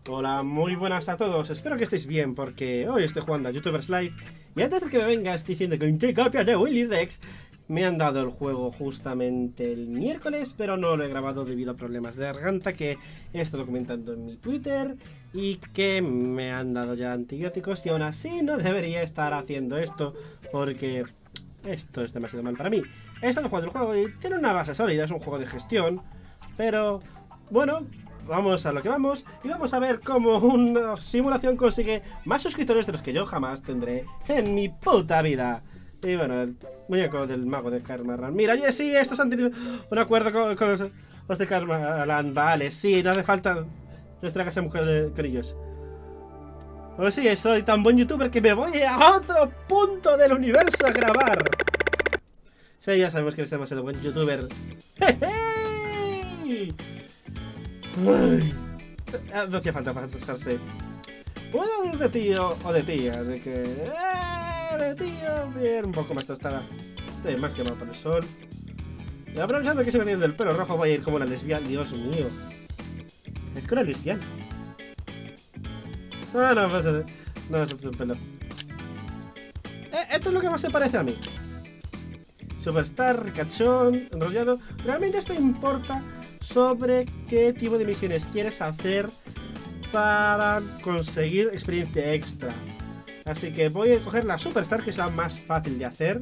Hola, muy buenas a todos, espero que estéis bien porque hoy estoy jugando a YouTubers Live y antes de que me vengas diciendo que te copia de Willy Rex, me han dado el juego justamente el miércoles, pero no lo he grabado debido a problemas de garganta que he estado comentando en mi Twitter y que me han dado ya antibióticos y aún así no debería estar haciendo esto porque esto es demasiado mal para mí. He estado jugando el juego y tiene una base sólida, es un juego de gestión, pero bueno, vamos a lo que vamos y vamos a ver cómo una simulación consigue más suscriptores de los que yo jamás tendré en mi puta vida. Y bueno, el muñeco del mago de Karmaland. Mira, oye, sí, estos han tenido un acuerdo con los de Karmaland. Vale, sí, no hace falta distraerse a mujer con ellos. Pues sí, soy tan buen youtuber que me voy a otro punto del universo a grabar. Sí, ya sabemos que eres demasiado buen youtuber. ¡Hey! Ay, no hacía falta pasarse. Puedo ir de tío o de tía, de que... de tío, bien, un poco más tostada. Estoy más quemado por el sol. Y aprovechando que sigo teniendo el pelo rojo, voy a ir como una lesbiana. Dios mío. Es que una lesbiana. No, pues, no es el pelo. Esto es lo que más se parece a mí. Superstar, ricachón, enrollado. Realmente esto importa sobre qué tipo de misiones quieres hacer para conseguir experiencia extra. Así que voy a coger la Superstar, que es la más fácil de hacer.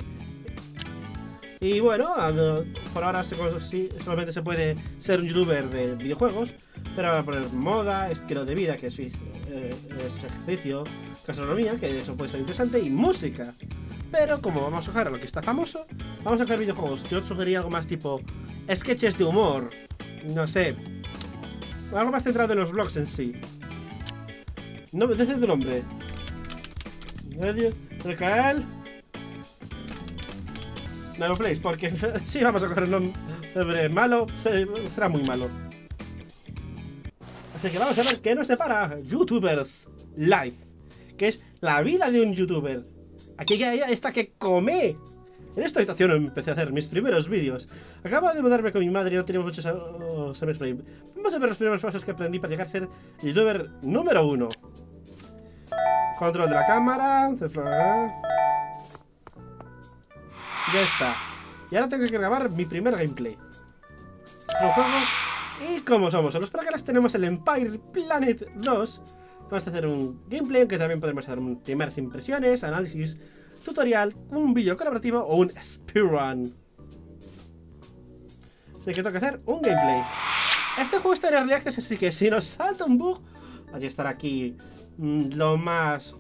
Y bueno, por ahora solamente se puede ser un youtuber de videojuegos, pero ahora poner moda, estilo de vida, que es ejercicio, gastronomía, que eso puede ser interesante, y música. Pero como vamos a coger a lo que está famoso, vamos a coger videojuegos. Yo sugería algo más tipo sketches de humor, no sé, algo más centrado en los vlogs en sí. No, decid tu nombre. Recael. No Place, porque si vamos a coger el nombre malo, será muy malo. Así que vamos a ver qué nos separa YouTubers Live, que es la vida de un youtuber. Aquí ya está que come. En esta habitación empecé a hacer mis primeros vídeos. Acabo de mudarme con mi madre y no tenía muchos semestres. Vamos a ver los primeros pasos que aprendí para llegar a ser youtuber número 1. Control de la cámara. Ya está. Y ahora tengo que grabar mi primer gameplay. Lo juego. Y como somos los próceres, tenemos el Empire Planet 2. Vamos a hacer un gameplay, aunque también podemos hacer primeras impresiones, análisis, tutorial, un vídeo colaborativo o un speedrun. Así que tengo que hacer un gameplay. Este juego está en Early Access, así que si nos salta un bug, hay que estar aquí lo más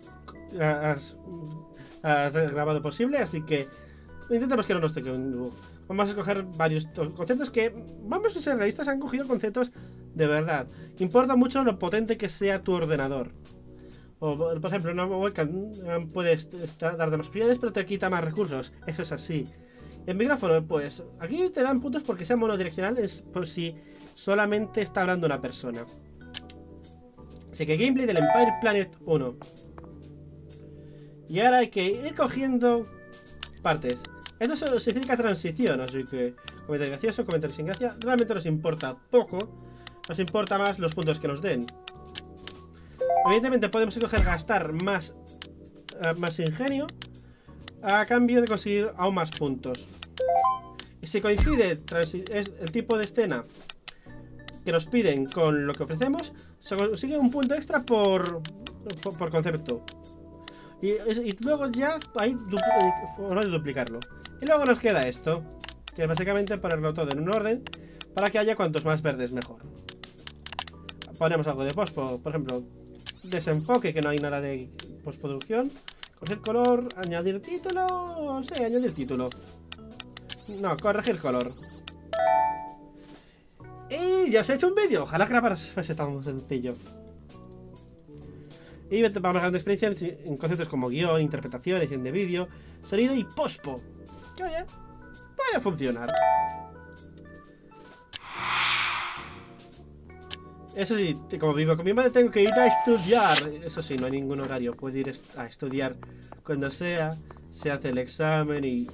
grabado posible, así que intentemos que no nos toque un bug. Vamos a escoger varios conceptos que, vamos a ser realistas, han cogido conceptos de verdad. Importa mucho lo potente que sea tu ordenador. O, por ejemplo, una webcam puedes dar de más prioridades, pero te quita más recursos. Eso es así. El micrófono, pues, aquí te dan puntos porque sea monodireccional, es por si solamente está hablando una persona. Así que gameplay del Empire Planet 1. Y ahora hay que ir cogiendo partes. Esto significa transición, así que comentario gracioso, comentario sin gracia. Realmente nos importa poco. Nos importa más los puntos que nos den. Evidentemente podemos gastar más ingenio a cambio de conseguir aún más puntos. Y si coincide el tipo de escena que nos piden con lo que ofrecemos, se consigue un punto extra por concepto. Y luego ya hay forma de duplicarlo. Y luego nos queda esto, que es básicamente ponerlo todo en un orden para que haya cuantos más verdes mejor. Ponemos algo de pospo, por ejemplo, desenfoque, que no hay nada de postproducción. Corregir color, añadir título, sí, añadir título. No, corregir color. Y ya se ha hecho un vídeo, ojalá grabar fuese tan sencillo. Y vamos ganando experiencia en conceptos como guión, interpretación, edición de vídeo, sonido y pospo. Que oye, puede funcionar. Eso sí, como vivo con mi madre tengo que ir a estudiar. Eso sí, no hay ningún horario. Puedo ir a estudiar cuando sea. Se hace el examen y...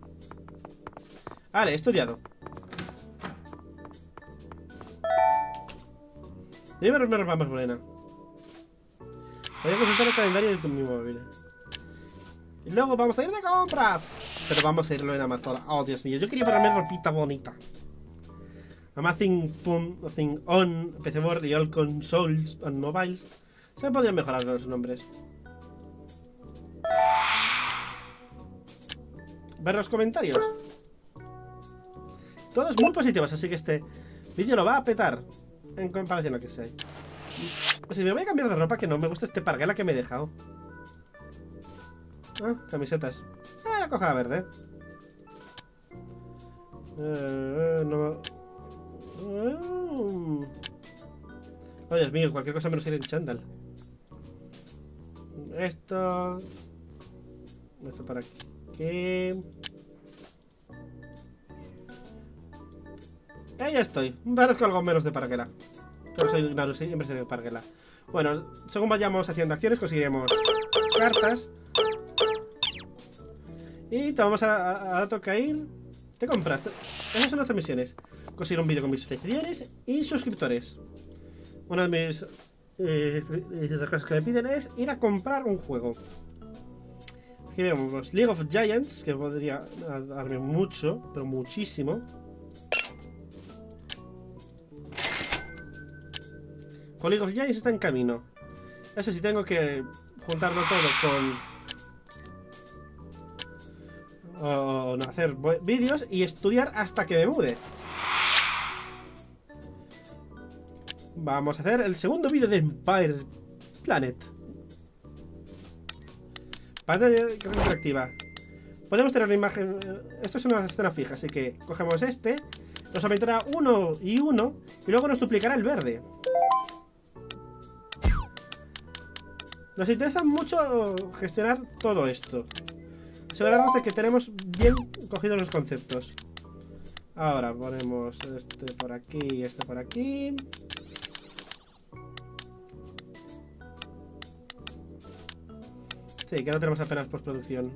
Vale, he estudiado. Debe haber ropa más buena. Voy a consultar el calendario de tu móvil. Y luego vamos a ir de compras. Pero vamos a irlo en Amazon. Oh, Dios mío. Yo quería ponerme ropita bonita. Amazing Thing On, PC Board y All Consoles and Mobiles. Se podrían mejorar los nombres. Ver los comentarios. Todos muy positivos, así que este vídeo lo va a petar en comparación a lo que sea. Pues si me voy a cambiar de ropa, que no me gusta este parguela que me he dejado. Ah, camisetas. La coja la verde. No. Oh, Dios mío, cualquier cosa menos ir en chándal. Esto para aquí. Ya estoy. Parezco algo menos de parguela. Pero soy Naru, siempre soy de parguela. Bueno, según vayamos haciendo acciones, conseguiremos cartas. Y te vamos a tocar ir. Te compras. Esas son las misiones. Conseguir un vídeo con mis seguidores y suscriptores. Una de mis las cosas que me piden es ir a comprar un juego. Aquí vemos League of Giants, que podría darme mucho, pero muchísimo. Con League of Giants está en camino. Eso sí, tengo que juntarlo todo con hacer vídeos y estudiar hasta que me mude. Vamos a hacer el segundo vídeo de Empire Planet. Pantalla interactiva. Podemos tener una imagen. Esto es una escena fija, así que cogemos este. Nos aumentará 1 y 1 y luego nos duplicará el verde. Nos interesa mucho gestionar todo esto. Asegurarnos de que tenemos bien cogidos los conceptos. Ahora ponemos este por aquí y este por aquí. Sí, que no tenemos apenas postproducción.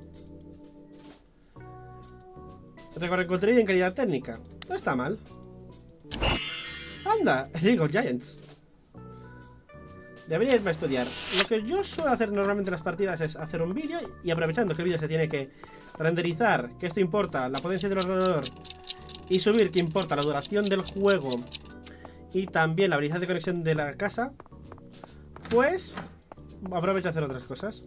Recorre contenido en calidad técnica. No está mal. ¡Anda! Digo, Giants. Debería irme a estudiar. Lo que yo suelo hacer normalmente en las partidas es hacer un vídeo y aprovechando que el vídeo se tiene que renderizar, que esto importa la potencia del ordenador, y subir, que importa la duración del juego y también la habilidad de conexión de la casa, pues aprovecho a hacer otras cosas.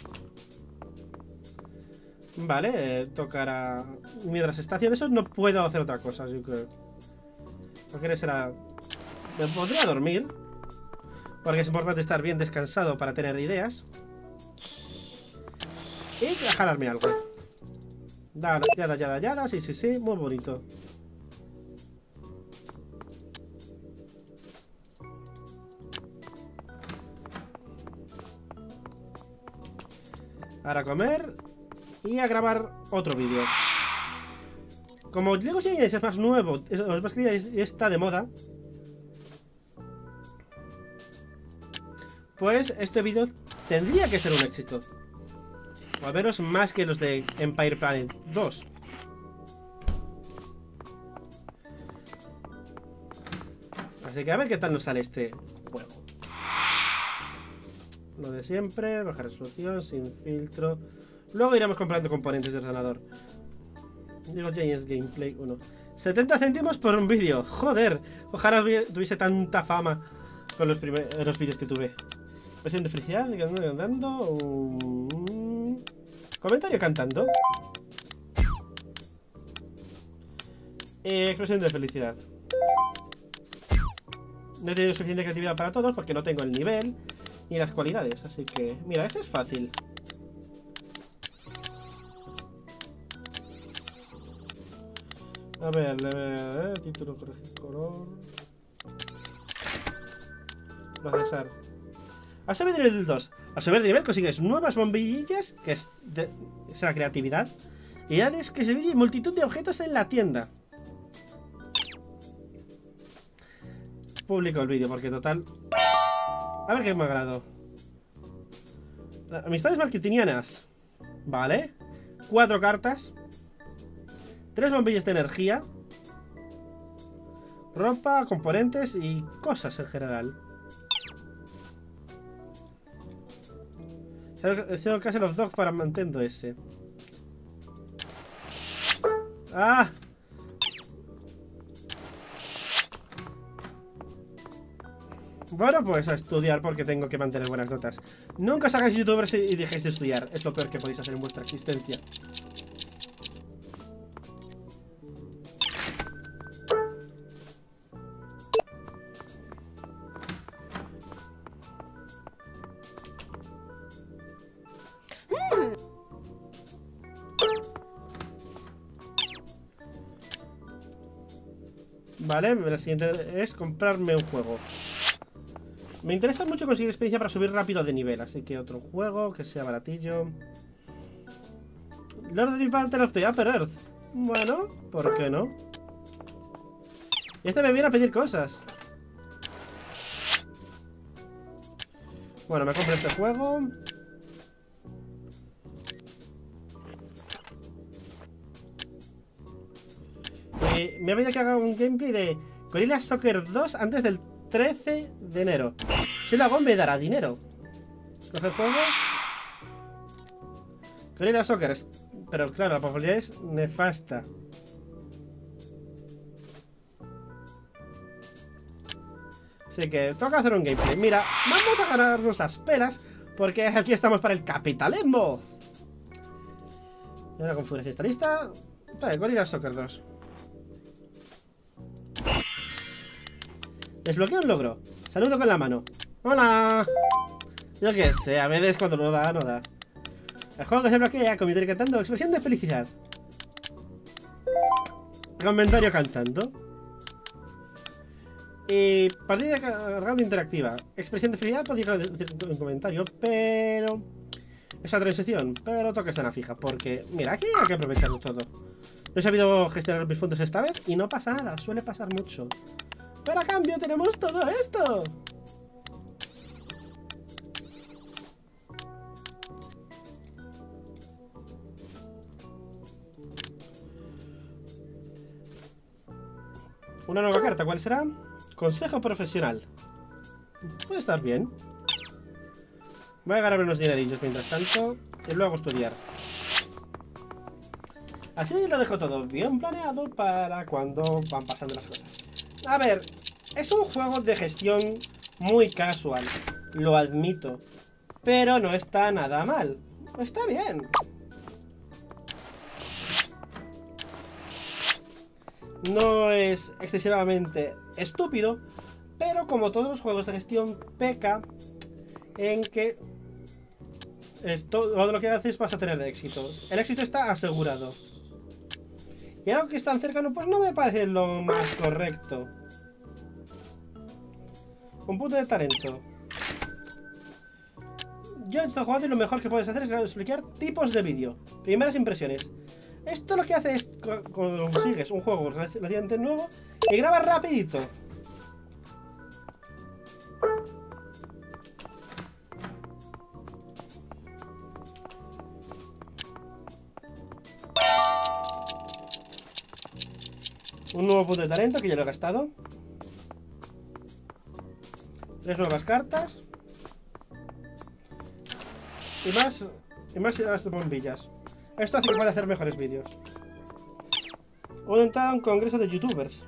Vale, tocará. Mientras está haciendo eso, no puedo hacer otra cosa, así que. No quiere será. Me podría dormir. Porque es importante estar bien descansado para tener ideas. Y jalarme algo. Yada, sí, muy bonito. Ahora a comer y a grabar otro vídeo. Como Lego Giants es más nuevo, es más que está de moda, pues este vídeo tendría que ser un éxito. O al menos más que los de Empire Planet 2. Así que a ver qué tal nos sale este juego. Lo de siempre, baja resolución, sin filtro. Luego iremos comprando componentes de ordenador. Digo Giants Gameplay 1. 70 céntimos por un vídeo. Joder, ojalá tuviese tanta fama con los primeros vídeos que tuve. Expresión de felicidad, cantando. Comentario cantando. Expresión de felicidad. No he tenido suficiente creatividad para todos porque no tengo el nivel ni las cualidades. Así que, mira, este es fácil. A ver, título, corregir color. Procesar. A subir de nivel 2. A subir de nivel consigues nuevas bombillas, que es la creatividad. Y añades que se divide multitud de objetos en la tienda. Publico el vídeo porque total. A ver qué me agrado. Amistades marketingianas. Vale. 4 cartas. 3 bombillas de energía. Ropa, componentes y cosas en general. Tengo Castle of Dogs para Nintendo ese. ¡Ah! Bueno, pues a estudiar porque tengo que mantener buenas notas. Nunca os hagáis youtubers y dejéis de estudiar. Es lo peor que podéis hacer en vuestra existencia. Vale, la siguiente es comprarme un juego. Me interesa mucho conseguir experiencia para subir rápido de nivel, así que otro juego que sea baratillo. Lord of the Battle of the Upper Earth. Bueno, ¿por qué no? Y este me viene a pedir cosas. Bueno, me compro este juego. Me ha pedido que haga un gameplay de Gorilla Soccer 2 antes del 13 de enero. Si lo hago me dará dinero. Escoge el juego. Gorilla Soccer. Pero claro, la popularidad es nefasta. Así que toca hacer un gameplay. Mira, vamos a ganarnos las penas porque aquí estamos para el capitalismo. Y una configuración está lista. Vale, Gorilla Soccer 2. Desbloqueo un logro. Saludo con la mano. ¡Hola! Yo qué sé, a veces cuando no da, no da. El juego que se bloquea, comentario cantando, expresión de felicidad. Comentario cantando. Y partida cargando interactiva. Expresión de felicidad, podría decir un comentario, pero... esa transición, pero toca escena fija, porque... mira, aquí hay que aprovecharlo todo. No he sabido gestionar mis fondos esta vez y no pasa nada, suele pasar mucho. Pero a cambio tenemos todo esto. Una nueva carta, ¿cuál será? Consejo profesional. Puede estar bien. Voy a ganarme unos dinerillos mientras tanto y luego estudiar. Así lo dejo todo bien planeado para cuando van pasando las cosas. A ver, es un juego de gestión muy casual, lo admito, pero no está nada mal, está bien. No es excesivamente estúpido, pero como todos los juegos de gestión peca en que todo lo que haces vas a tener éxito. El éxito está asegurado. Y algo que es tan cercano, pues no me parece lo más correcto. Un punto de talento. Yo estoy jugando y lo mejor que puedes hacer es explicar tipos de vídeo. Primeras impresiones. Esto lo que hace es consigues un juego relativamente nuevo y grabas rapidito. Un nuevo punto de talento que ya lo he gastado. 3 nuevas cartas. Y más bombillas. Esto hace que pueda hacer mejores vídeos. Voluntad a un congreso de youtubers.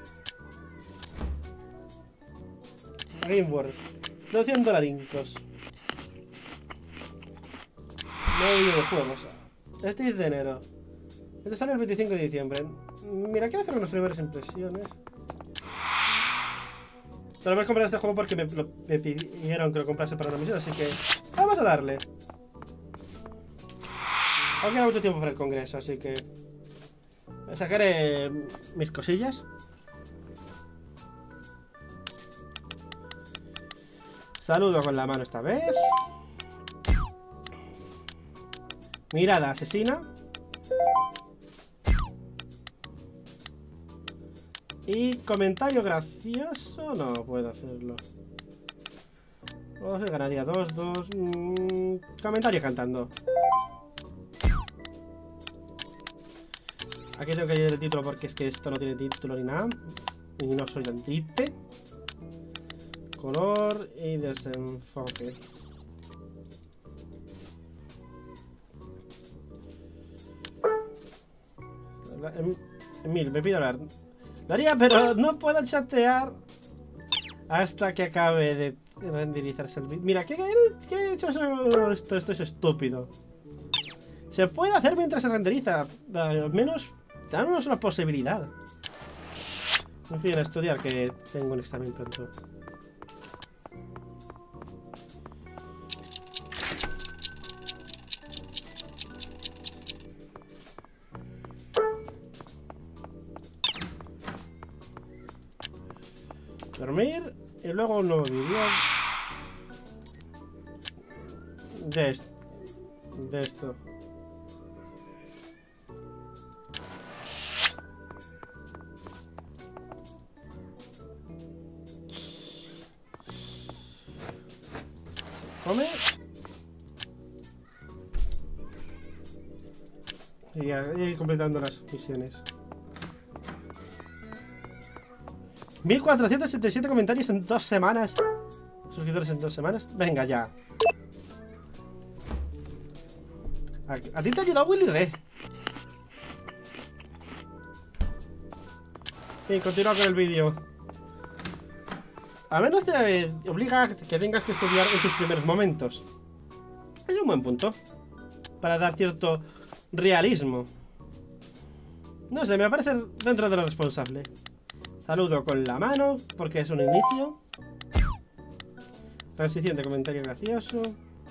Gameworld. 200 dolarincos. No videojuegos. Este es de enero. Esto sale el 25 de diciembre. Mira, quiero hacer unas primeras impresiones. Solo me he comprado este juego porque me pidieron que lo comprase para una misión, así que vamos a darle. Aún queda mucho tiempo para el congreso, así que sacaré mis cosillas. Saludo con la mano esta vez. Mirada asesina. Y comentario gracioso. No puedo hacerlo. O se ganaría 2. Comentario cantando. Aquí tengo que añadir el título porque es que esto no tiene título ni nada. Y no soy tan triste. Color y desenfoque. Emil, me pido hablar. Lo haría, pero no puedo chatear hasta que acabe de renderizarse el vídeo. Mira, ¿qué he hecho eso? Esto es estúpido. Se puede hacer mientras se renderiza. Al menos, damos una posibilidad. En fin, a estudiar, que tengo un examen pronto. Dormir y luego un nuevo vídeo de esto. Come y ya ir completando las misiones. 1477 comentarios en 2 semanas. Suscriptores en 2 semanas. Venga ya. ¿A ti te ha ayudado Willy Rex? Bien, continúa con el vídeo. A menos te obliga a que tengas que estudiar en tus primeros momentos. Es un buen punto para dar cierto realismo. No sé, me parece dentro de lo responsable. Saludo con la mano, porque es un inicio. Transición de comentario gracioso.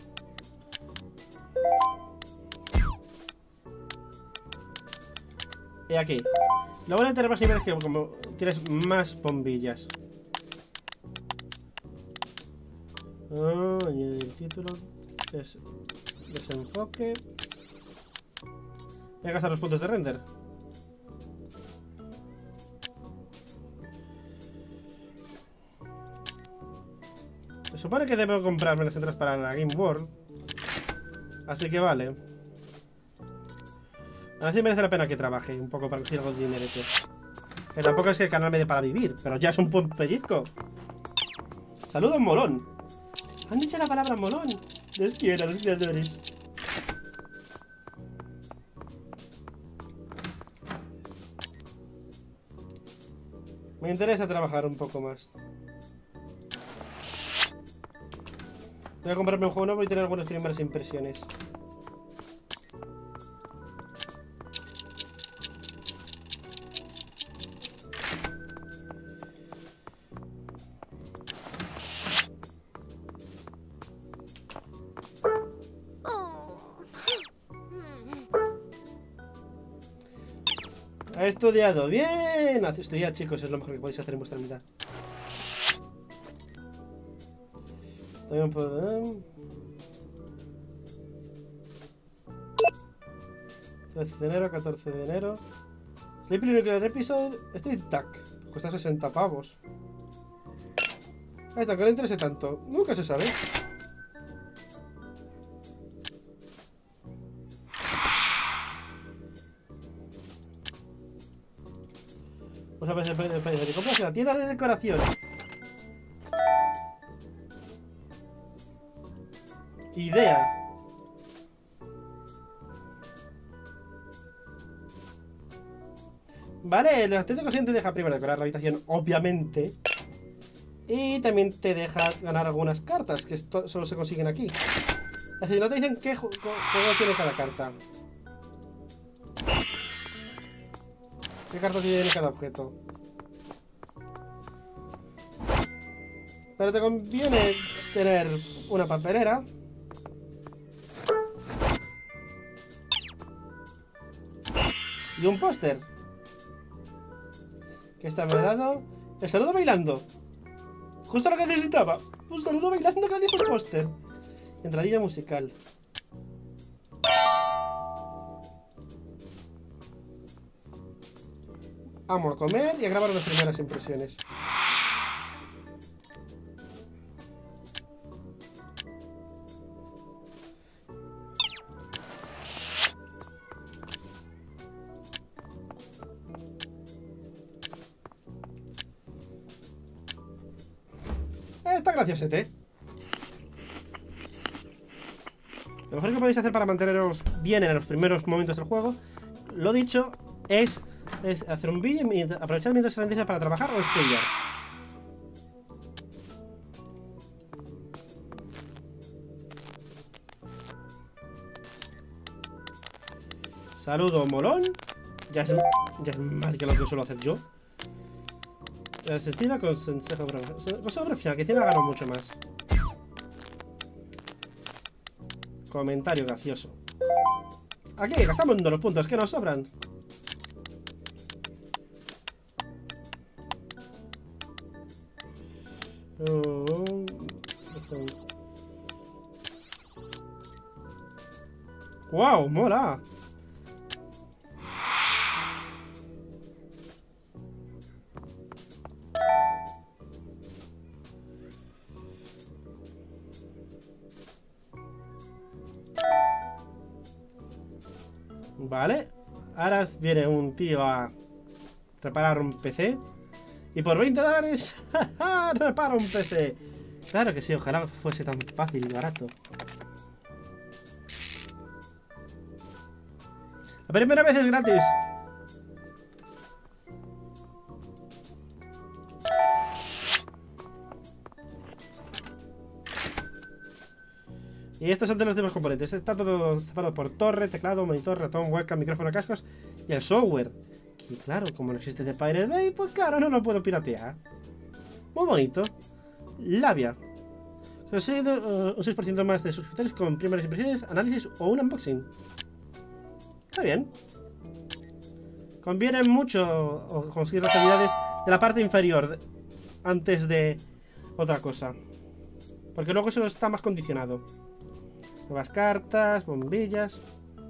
Y aquí. Lo bueno de tener más niveles es que como tienes más bombillas. Añadir el título. Desenfoque. Voy a gastar los puntos de render. Se supone que debo comprarme las entradas para la Game World. Así que vale. Así merece la pena que trabaje un poco para conseguir algo de dinero. Que tampoco es que el canal me dé para vivir, pero ya es un buen pellizco. Saludos, molón. Han dicho la palabra molón. Les quiero a los creadores. Me interesa trabajar un poco más. Voy a comprarme un juego nuevo y tener algunas primeras impresiones. Ha estudiado bien. Estudiar, chicos, es lo mejor que podéis hacer en vuestra vida. También puedo... 13 de enero, 14 de enero. Sleepy Nuclear Episode. Street Duck. Cuesta 60 pavos. Ahí está, que no interese tanto. Nunca se sabe. Vamos a ver el compras en la tienda de decoración. Idea. Vale, la tienda de decoración te deja primero decorar la habitación, obviamente. Y también te deja ganar algunas cartas, que solo se consiguen aquí. Así no te dicen qué juego tiene cada carta. ¿Qué carta tiene cada objeto? Pero te conviene tener una papelera. Y un póster. Que está dado. El saludo bailando. Justo lo que necesitaba. Un saludo bailando gracias al póster. Entradilla musical. Vamos a comer y a grabar las primeras impresiones. Está graciosete. Lo mejor que podéis hacer para manteneros bien en los primeros momentos del juego, lo dicho, es hacer un vídeo y aprovechar mientras se ralentiza para trabajar o estudiar. Saludo molón. Ya es más que lo que suelo hacer yo. Asestina consejo profesional, que tiene gano mucho más. Comentario gracioso. Aquí gastamos los puntos que nos sobran. Wow, mola. Vale, ahora viene un tío a reparar un PC. Y por $20 repara un PC. Claro que sí, ojalá fuese tan fácil y barato. La primera vez es gratis. Y estos son de los demás componentes. Está todo separado por torre, teclado, monitor, ratón, webcam, micrófono, cascos y el software. Y claro, como no existe de Pirate Bay, pues claro, no lo puedo piratear. Muy bonito. Labia. Consigue un 6% más de suscriptores con primeras impresiones, análisis o un unboxing. Está bien. Conviene mucho conseguir las habilidades de la parte inferior antes de otra cosa. Porque luego eso está más condicionado. Nuevas cartas, bombillas.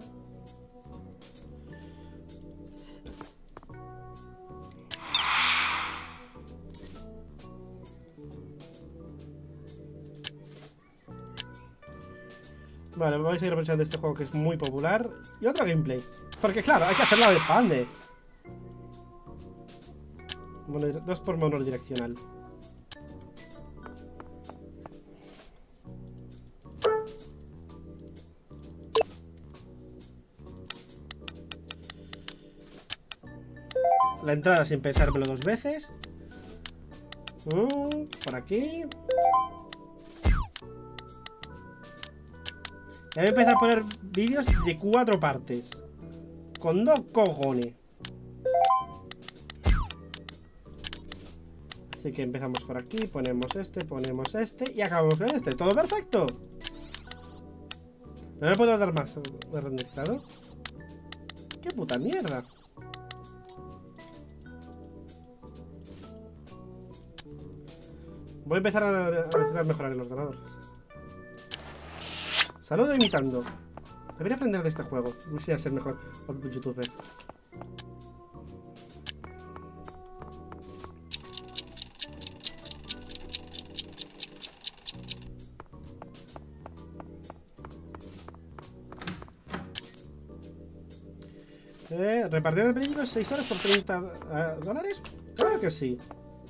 Vale, voy a seguir aprovechando este juego que es muy popular. Y otro gameplay. Porque claro, hay que hacerlo de pande. 2 por monodireccional. La entrada sin pensármelo 2 veces. Por aquí. Ya voy a empezar a poner vídeos de 4 partes. Con 2 cojones. Así que empezamos por aquí, ponemos este y acabamos con este. ¡Todo perfecto! No le puedo dar más renderizado. ¡Qué puta mierda! Voy a empezar a mejorar el ordenador. Saludo imitando. Debería aprender de este juego. No sé a ser mejor youtuber. ¿Repartidor de películas 6 horas por $30? Claro que sí.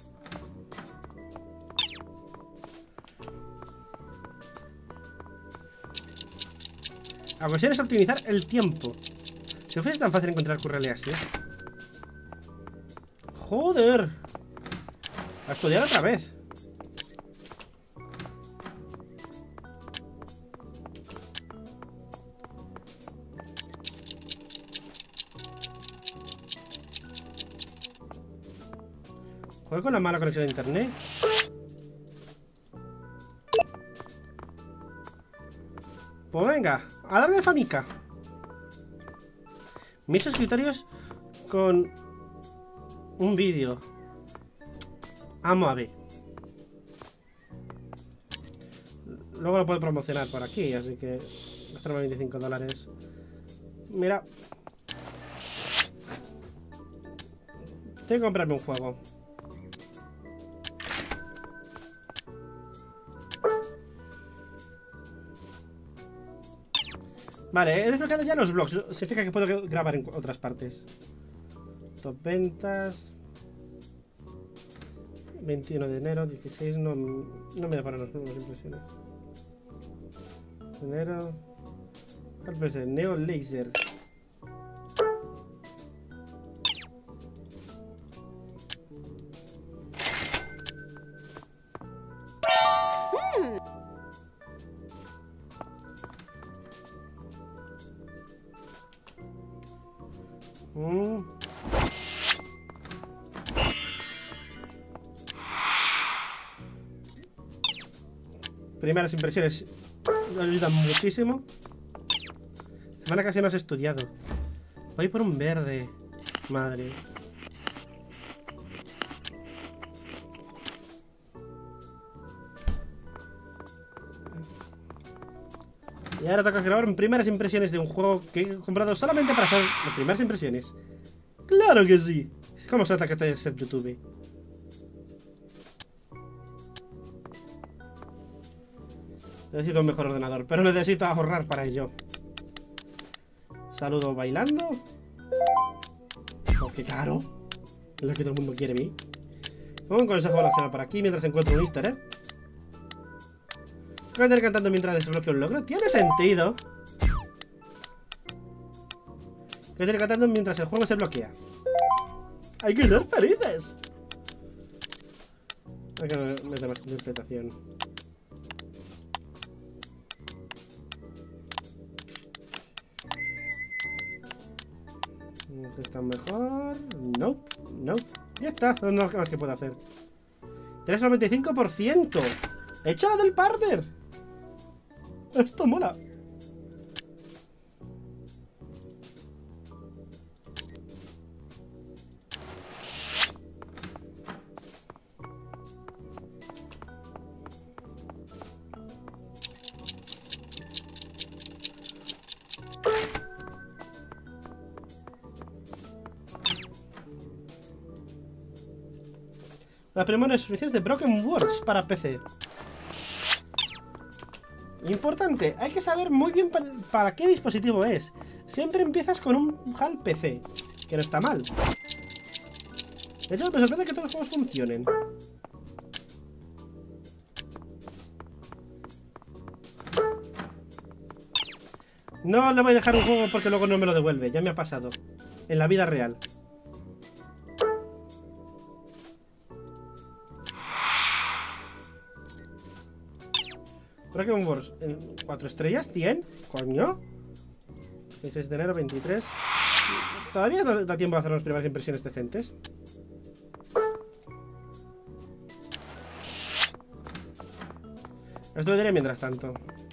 La cuestión es optimizar el tiempo. Si no fuese tan fácil encontrar currele así. Joder. A estudiar otra vez. Juego con la mala conexión de internet. Pues venga, a darme famica. 1000 suscriptores con un vídeo. Vamos a ver. Luego lo puedo promocionar por aquí, así que gastarme $25. Mira. Tengo que comprarme un juego. Vale, he desbloqueado ya los vlogs. Significa que puedo grabar en otras partes. Top ventas. 21 de enero, 16. No me voy a poner las nuevas impresiones. Enero. ¿Cuál puede ser? Neo Laser. Primeras impresiones nos ayudan muchísimo. Semana casi no has estudiado. Voy por un verde. Madre. Y ahora toca grabar primeras impresiones de un juego que he comprado solamente para hacer las primeras impresiones. ¡Claro que sí! ¿Cómo se nota que estoy en ser YouTube? Necesito un mejor ordenador, pero necesito ahorrar para ello. Saludo bailando. Porque claro, es lo que todo el mundo quiere ver. Un consejo relacionado por aquí mientras encuentro un easter, ¿eh? Voy a tener cantando mientras desbloqueo un logro. Tiene sentido. Voy a tener cantando mientras el juego se bloquea. ¡Hay que ser felices! Hay que meter más interpretación. ¿Está mejor? No, no. Ya está, no hay más que puedo hacer. 3,95%. ¡Échala del partner! Esto mola. Las primeras experiencias de Broken Words para PC. Importante, hay que saber muy bien para qué dispositivo es. Siempre empiezas con un HAL PC, que no está mal. De hecho, me sorprende que todos los juegos funcionen. No le voy a dejar un juego porque luego no me lo devuelve, ya me ha pasado. En la vida real. Broken Wars en 4 estrellas, 100, coño. 16 de enero, 23. Todavía da tiempo a hacer las primeras impresiones decentes. Esto lo diré mientras tanto.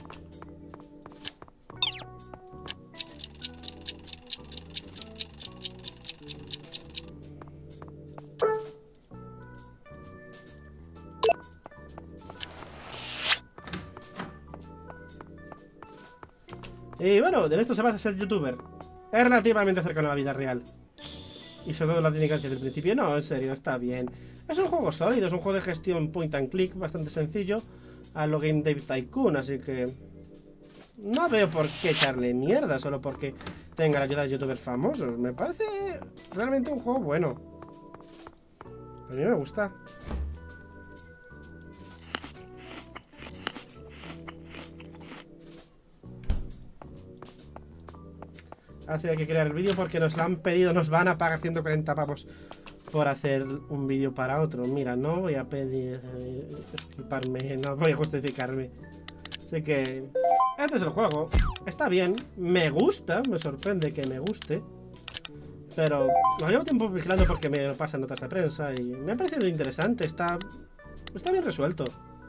Y bueno, de esto se basa ser youtuber. Es relativamente cercano a la vida real. Y sobre todo la técnica desde el principio. No, en serio, está bien. Es un juego sólido, es un juego de gestión point and click bastante sencillo. A lo Game Dev Tycoon, así que... no veo por qué echarle mierda solo porque tenga la ayuda de youtubers famosos. Me parece realmente un juego bueno. A mí me gusta. Así hay que crear el vídeo porque nos lo han pedido, nos van a pagar 140 pavos por hacer un vídeo para otro. Mira, no voy a pedir disculparme, no voy a justificarme. Así que este es el juego. Está bien, me gusta, me sorprende que me guste. Pero lo llevo tiempo vigilando porque me pasan notas de prensa y me ha parecido interesante, está bien resuelto.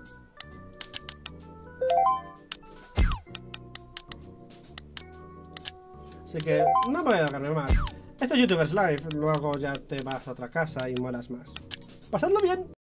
Así que no voy a alargarme más. Esto es YouTubers Live, luego ya te vas a otra casa y molas más. ¡Pasadlo bien!